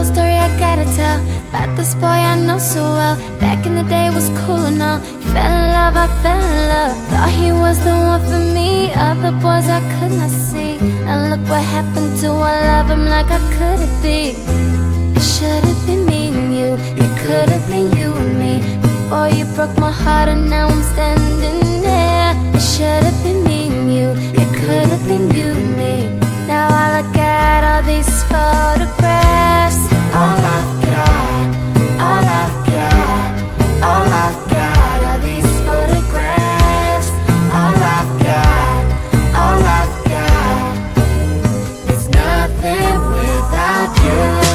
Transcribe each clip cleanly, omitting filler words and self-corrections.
little story I gotta tell about this boy I know so well. Back in the day was cool and all. Fell in love, I fell in love. Thought he was the one for me. Other boys I could not see. And look what happened to I love him like I could've been. It should've been me and you. It could've been you and me. Before you broke my heart and now I'm standing there. It should've been me and you. It could've been you and me. Now I look at all these photographs. All I've got, all I've got, all I've got are these photographs. All I've got, all I've got. It's nothing without you.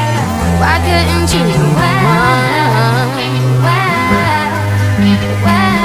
Why couldn't you be the one? Why?